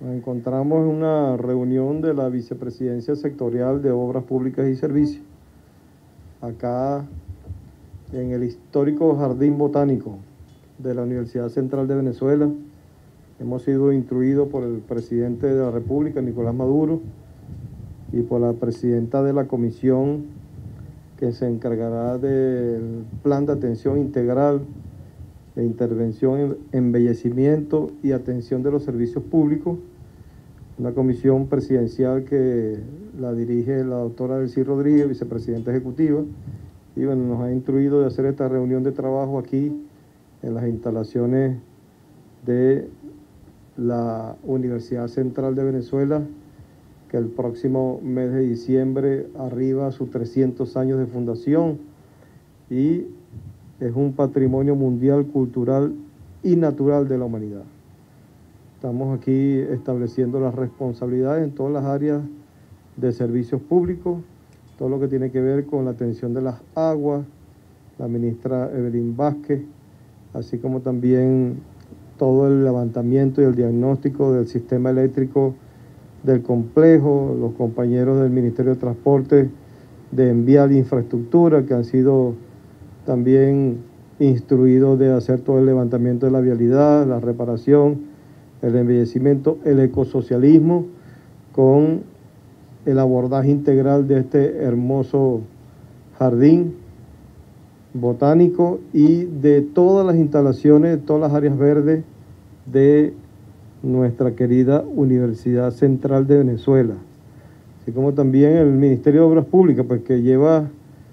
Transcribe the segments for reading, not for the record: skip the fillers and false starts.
Nos encontramos en una reunión de la Vicepresidencia Sectorial de Obras Públicas y Servicios, acá en el histórico Jardín Botánico de la Universidad Central de Venezuela. Hemos sido instruidos por el presidente de la República, Nicolás Maduro, y por la presidenta de la comisión que se encargará del plan de atención integral de intervención en embellecimiento y atención de los servicios públicos, una comisión presidencial que la dirige la doctora Delcy Rodríguez, vicepresidenta ejecutiva, y bueno, nos ha instruido de hacer esta reunión de trabajo aquí en las instalaciones de la Universidad Central de Venezuela, que el próximo mes de diciembre arriba sus 300 años de fundación y es un patrimonio mundial, cultural y natural de la humanidad. Estamos aquí estableciendo las responsabilidades en todas las áreas de servicios públicos, todo lo que tiene que ver con la atención de las aguas, la ministra Evelyn Vázquez, así como también todo el levantamiento y el diagnóstico del sistema eléctrico del complejo, los compañeros del Ministerio de Transporte, de Envial e Infraestructura, que han sido también instruidos de hacer todo el levantamiento de la vialidad, la reparación, el embellecimiento, el ecosocialismo, con el abordaje integral de este hermoso jardín botánico y de todas las instalaciones, de todas las áreas verdes de nuestra querida Universidad Central de Venezuela, así como también el Ministerio de Obras Públicas, pues que lleva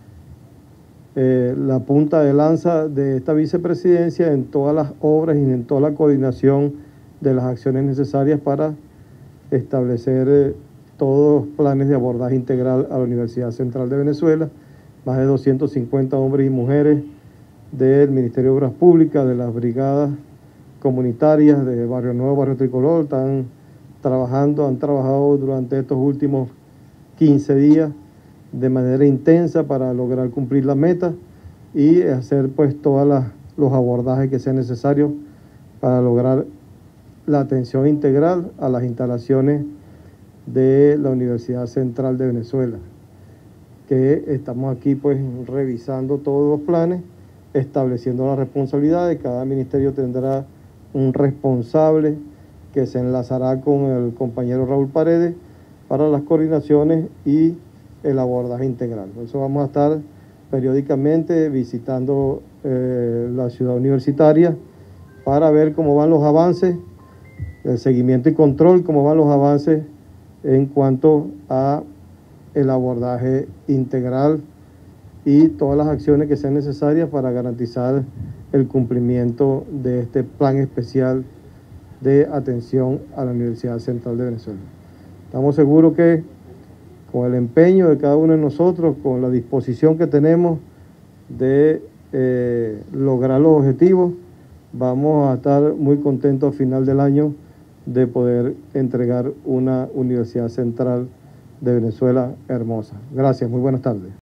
la punta de lanza de esta vicepresidencia en todas las obras y en toda la coordinación de las acciones necesarias para establecer todos los planes de abordaje integral a la Universidad Central de Venezuela. Más de 250 hombres y mujeres del Ministerio de Obras Públicas, de las brigadas comunitarias de Barrio Nuevo, Barrio Tricolor, han trabajado durante estos últimos 15 días de manera intensa para lograr cumplir la meta y hacer pues todos los abordajes que sean necesarios para lograr la atención integral a las instalaciones de la Universidad Central de Venezuela, que estamos aquí pues revisando todos los planes, estableciendo las responsabilidades. Cada ministerio tendrá un responsable que se enlazará con el compañero Raúl Paredes para las coordinaciones y el abordaje integral. Por eso vamos a estar periódicamente visitando la ciudad universitaria para ver cómo van los avances, el seguimiento y control, cómo van los avances en cuanto a el abordaje integral y todas las acciones que sean necesarias para garantizar el cumplimiento de este plan especial de atención a la Universidad Central de Venezuela. Estamos seguros que con el empeño de cada uno de nosotros, con la disposición que tenemos de lograr los objetivos, vamos a estar muy contentos al final del año de poder entregar una Universidad Central de Venezuela hermosa. Gracias, muy buenas tardes.